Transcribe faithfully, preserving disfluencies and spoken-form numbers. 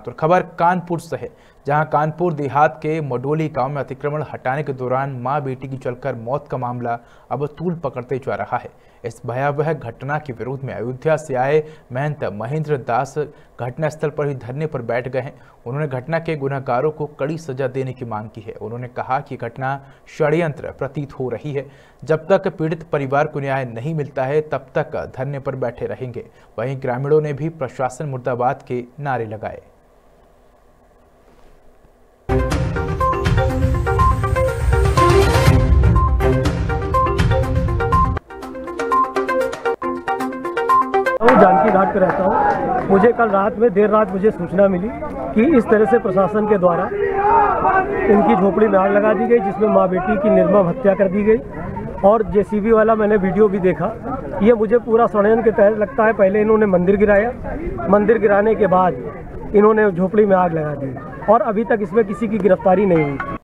तो खबर कानपुर से है, जहां कानपुर देहात के मडोली गांव में अतिक्रमण हटाने के दौरान मां बेटी की जलकर मौत का मामला अब तूल पकड़ते जा रहा है। इस भयावह घटना के विरोध में अयोध्या से आए महंत महेंद्र दास घटनास्थल पर ही धरने पर बैठ गए हैं। उन्होंने घटना के गुनहगारों को कड़ी सजा देने की मांग की है। उन्होंने कहा कि घटना षड्यंत्र प्रतीत हो रही है। जब तक पीड़ित परिवार को न्याय नहीं मिलता है तब तक धरने पर बैठे रहेंगे। वहीं ग्रामीणों ने भी प्रशासन मुर्दाबाद के नारे लगाए। जानकी घाट पर रहता हूँ। मुझे कल रात में देर रात मुझे सूचना मिली कि इस तरह से प्रशासन के द्वारा इनकी झोपड़ी में आग लगा दी गई, जिसमें माँ बेटी की निर्मम हत्या कर दी गई। और जेसीबी वाला मैंने वीडियो भी देखा। ये मुझे पूरा षड्यंत्र के तहत लगता है। पहले इन्होंने मंदिर गिराया, मंदिर गिराने के बाद इन्होंने झोपड़ी में आग लगा दी और अभी तक इसमें किसी की गिरफ्तारी नहीं हुई।